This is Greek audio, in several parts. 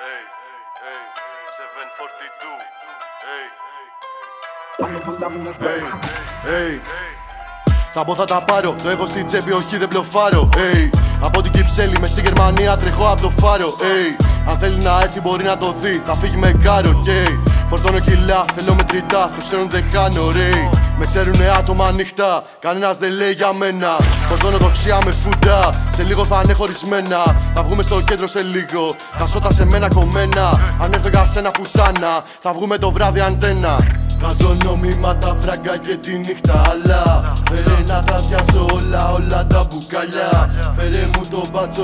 Θα μπω θα τα πάρω, το έχω στην τσέπη, όχι δεν μπλοφάρω. Από την Κυψέλη μες στη Γερμανία τρέχω από το φάρο. Αν θέλει να έρθει μπορεί να το δει, θα φύγει με κάρο. Φορτώνω κιλά, θέλω μετρητά, το ξέρουν δεν χάνω. Με ξέρουνε άτομα ανοιχτά, κανένας δεν λέει για μένα. Φορτώνω δοξία με φούντα, σε λίγο θα είναι χωρισμένα. Θα βγούμε στο κέντρο σε λίγο, τα σώτα σε μένα κομμένα. Αν έφεγα σε ένα πουτάνα, θα βγούμε το βράδυ αντένα. Βγάζω νόμιματα, φράγκα και τη νύχτα, αλλά φέρε να τα πιάσω όλα τα μπουκαλιά. Φέρε μου το μπάτσο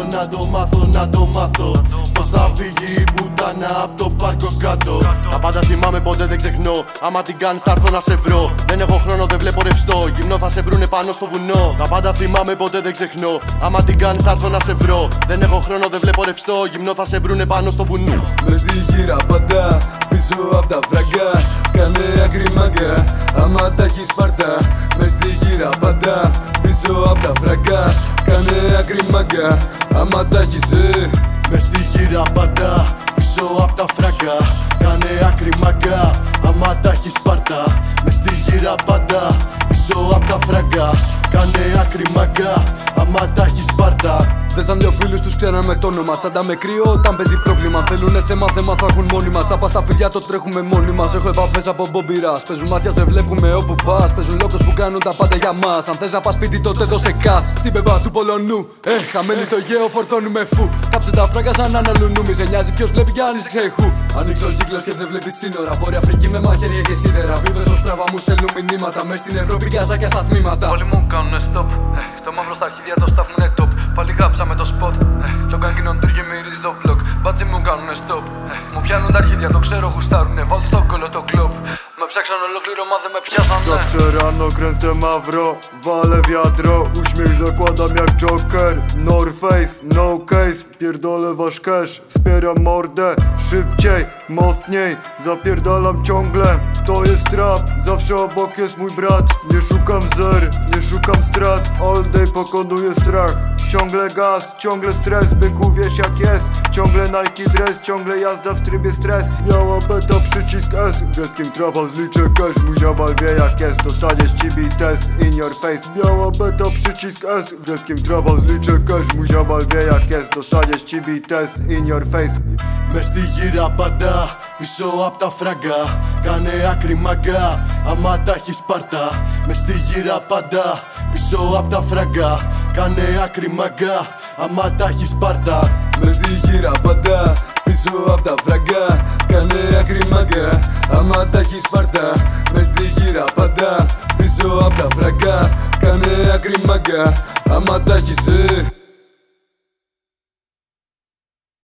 να το μάθω πως θα φύγει η πουτάνα απ' το πάρκο κάτω. Τα πάντα θυμάμαι, ποτέ δεν ξεχνώ, άμα την κάνεις θα έρθω να σε βρω. Δεν έχω χρόνο, δεν βλέπω ρευστό, γυμνό θα σε βρούνε πάνω στο βουνό. Τα πάντα θυμάμαι, ποτέ δεν ξεχνώ, άμα την κάνεις θα έρθω να σε βρω. Δεν έχω χρόνο, δεν βλέπω ρευστό, γυμνό θα σε βρούνε πάνω στο βουνό. Μες στη γύρα πάντα, πίσω απ' τα φραγκά, κάνε άκρη μάγκα, άμα τα έχεις πάρτα. Μες στη γύρα πάντα, πίσω απ' τα φραγκά, κάνε άκρη μάγκα, άμα τα έχεις. Μες στη γύρα πάντα, πίσω απ' τα φραγκά, κάνε άκρη μάγκα, άμα τα έχεις πάρτα. Μες στη γύρα πάντα, πίσω απ' τα φραγκά, κάνε άκρη μάγκα, άμα τα έχεις πάρτα. Δέσαν δυο φίλους τους ξέραν με το όνομα. Τσάντα με κρύο όταν παίζει πρόβλημα. Θέλουνε θέμα θα έχουν μόνιμα. Τσάπα στα φίδια το τρέχουμε μόνοι μας. Έχω επαφές από μπομπιράς. Παίζουν μάτια, σε βλέπουμε όπου πας. Παίζουν λόγος που κάνουν τα πάντα για μας. Αν θες να πας σπίτι τότε δώσε κας. Στην πεμπά του Πολωνού. Χαμένοι στο γέο φορτώνουμε φου. Κάψε τα φράγκα σαν αναλουνού. Μη σε νοιάζει ποιος βλέπει κι αν είσαι ξεχού. Ανοίξω ο κύκλος και δεν βλέπεις σύνορα. Βόρεια Αφρική με μαχαίρια και σίδερα. Βίβες στο στραβά μου στέλνουν μηνύματα. Μες στην Ευρώπη γκαζάκια στα τμήματα. Όλοι μου κάνουνε stop. Το μαύρο στα αρχίδια το στάφνουνε top. Πάλι γράψαμε το spot. Το κάγκινον του γεμίζει το blog. Μπάτσι μου κάνουνε stop. Μου πιάνουν τα αρχίδια, το ξέρω γουστάρουνε. Βάλω στο κόλλο το κλοπ. Με ψάξαν olókliρο, ma δεν με πιάσανε. Zawsze rano kręcę mawro, walę wiadro. Uśmiech zakładam jak Joker. North Face, no case, pierdolę wasz cash. Wspieram mordę, szybciej, mocniej. Zapierdalam ciągle, to jest rap. Zawsze obok jest mój brat. Nie szukam zer, nie szukam strat. All day pokonuję strach. Ciągle gaz, ciągle stres, byku wiesz jak jest. Ciągle Nike dress, ciągle jazda w trybie stres. Biała beta, przycisk S. Wreskiem trapa zliczę cash. Mój ziobal wie jak jest, dostaniesz cibi test in your face. Biała beta, przycisk S. Wreskiem trapa zliczę cash. Mój ziobal wie jak jest, dostaniesz cibi test in your face. Μες στη γύρα πάντα, πίσω απ' τα φράγκα, κάνε άκρη μάγκα, άμα τα έχεις πάρτα. Μες στη γύρα πάντα, πίσω απ' τα φράγκα, κάνε άκρη μάγκα, άμα τα έχεις πάρτα. Μες στη γύρα πάντα, πίσω απ' τα φραγκά, κάνε άκρη μάγκα, άμα τα έχεις πάρτα. Μες στη γύρα πάντα, πίσω απ' τα φραγκά, κάνε άκρη μάγκα, άμα τα έχεις.